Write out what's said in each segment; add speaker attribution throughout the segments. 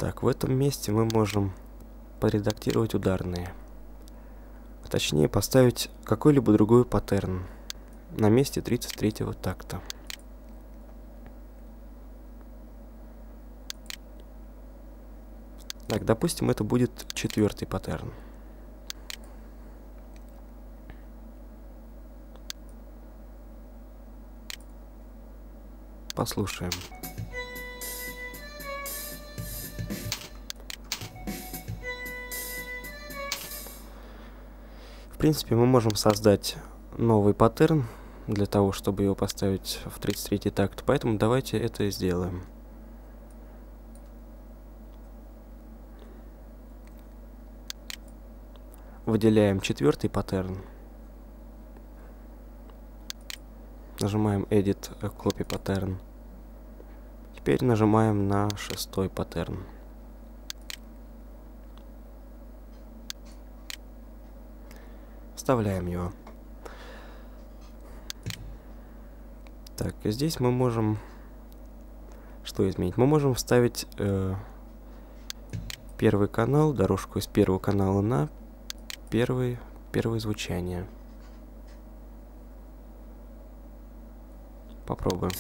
Speaker 1: Так, в этом месте мы можем поредактировать ударные. Точнее, поставить какой-либо другой паттерн на месте 33-го такта. Так, допустим, это будет 4-й паттерн. Послушаем. В принципе, мы можем создать новый паттерн для того, чтобы его поставить в 33-й такт, поэтому давайте это и сделаем. Выделяем 4-й паттерн. Нажимаем Edit Copy Pattern. Теперь нажимаем на 6-й паттерн. Вставляем его. Так, и здесь мы можем что изменить? Мы можем вставить первый канал, дорожку из первого канала на первое звучание. Попробуем.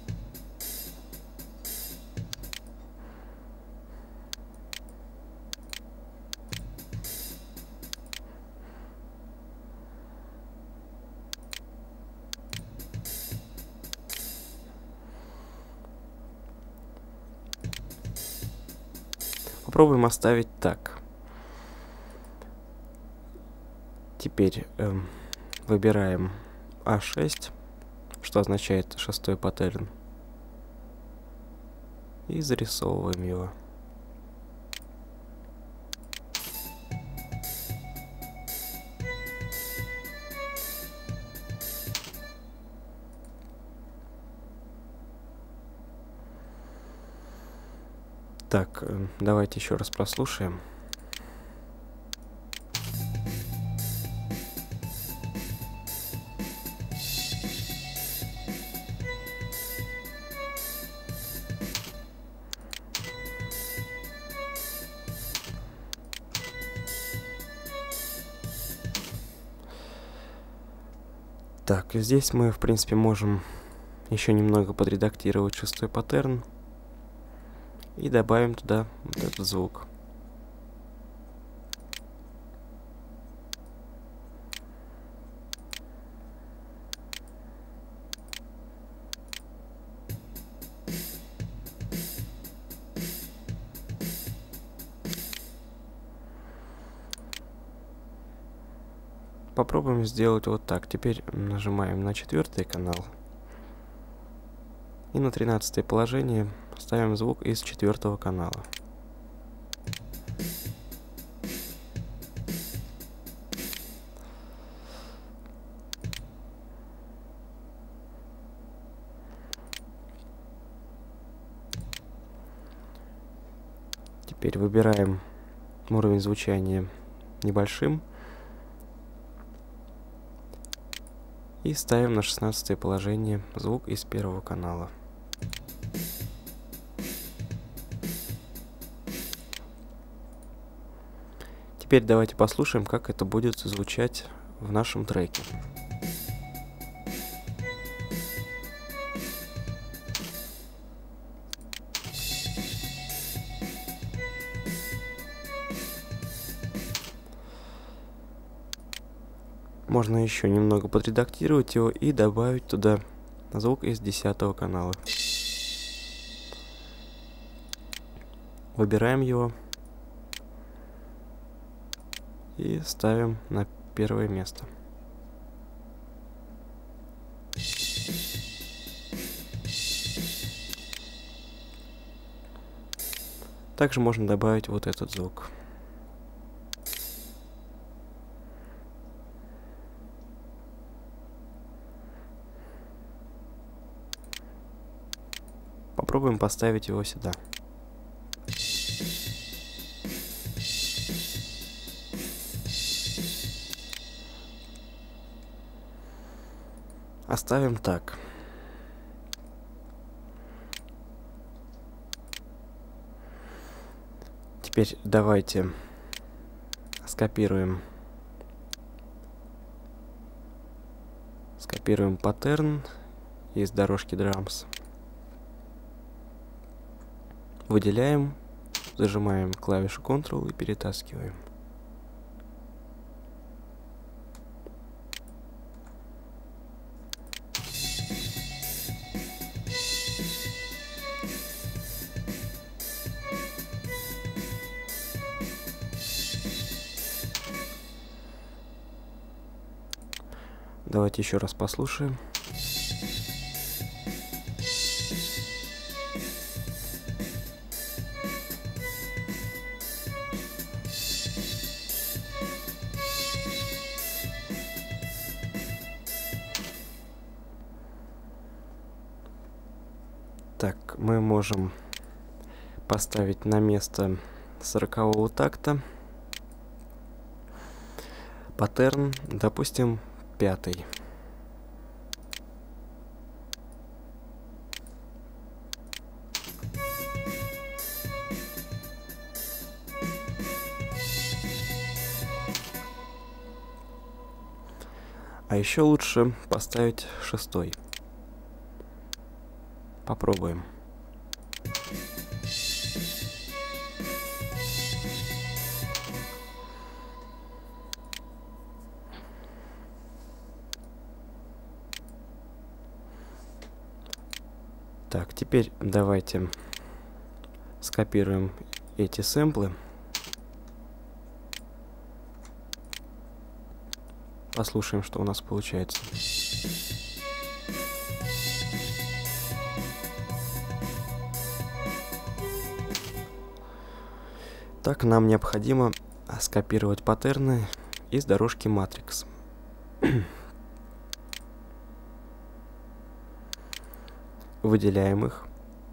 Speaker 1: Попробуем оставить так. Теперь выбираем А6, что означает 6-й паттерн, и зарисовываем его. Так, давайте еще раз прослушаем. Так, и здесь мы, в принципе, можем еще немного подредактировать 6-й паттерн и добавим туда вот этот звук. Попробуем сделать вот так. Теперь нажимаем на 4-й канал. И на 13-е положение ставим звук из 4-го канала. Теперь выбираем уровень звучания небольшим. И ставим на 16-е положение звук из 1-го канала. Теперь давайте послушаем, как это будет звучать в нашем треке. Можно еще немного подредактировать его и добавить туда звук из 10-го канала. Выбираем его и ставим на 1-е место. Также можно добавить вот этот звук. Попробуем поставить его сюда. Оставим так. теперь давайте скопируем паттерн из дорожки Drums. Выделяем, зажимаем клавишу Ctrl и перетаскиваем. Давайте еще раз послушаем. Так, мы можем поставить на место 40-го такта паттерн, допустим, 5-й. А еще лучше поставить 6-й. Попробуем. Так, теперь давайте скопируем эти сэмплы. Послушаем, что у нас получается. Так, нам необходимо скопировать паттерны из дорожки Matrix. Выделяем их.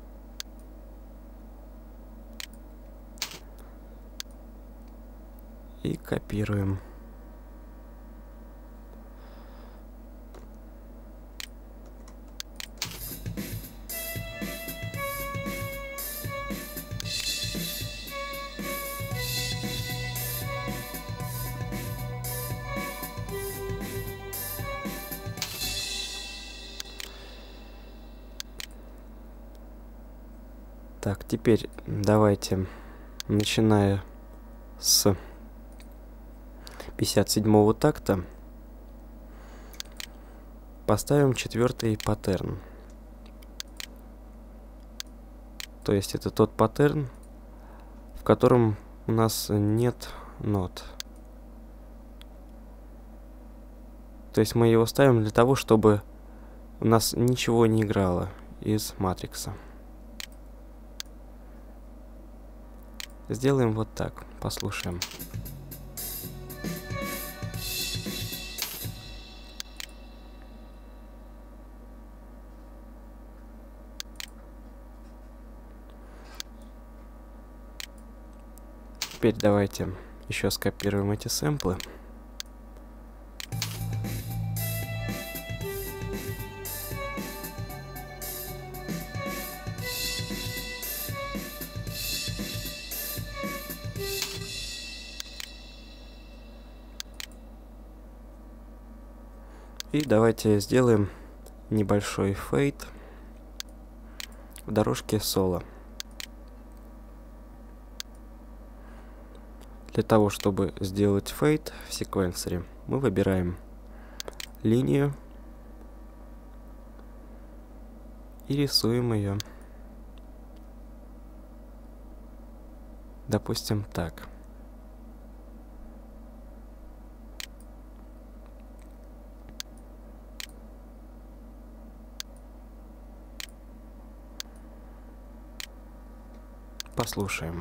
Speaker 1: И копируем. Так, теперь давайте, начиная с 57-го такта, поставим 4-й паттерн. То есть это тот паттерн, в котором у нас нет нот. То есть мы его ставим для того, чтобы у нас ничего не играло из матрикса. Сделаем вот так, послушаем. Теперь давайте еще скопируем эти сэмплы. И давайте сделаем небольшой фейд в дорожке соло. Для того, чтобы сделать фейд в секвенсоре, мы выбираем линию и рисуем ее. Допустим, так. Послушаем.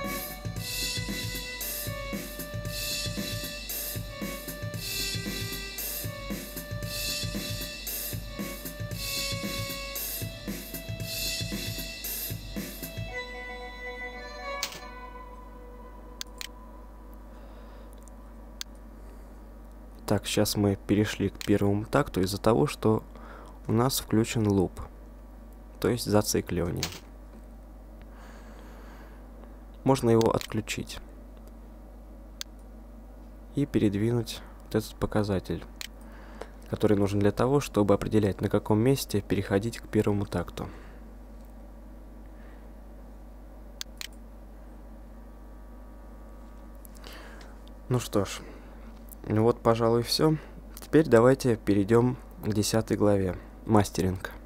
Speaker 1: Так, сейчас мы перешли к первому такту из-за того, что у нас включен луп, то есть зацикливание. можно его отключить и передвинуть вот этот показатель, который нужен для того, чтобы определять, на каком месте переходить к первому такту. Ну что ж, вот, пожалуй, все. Теперь давайте перейдем к 10 главе. Мастеринг.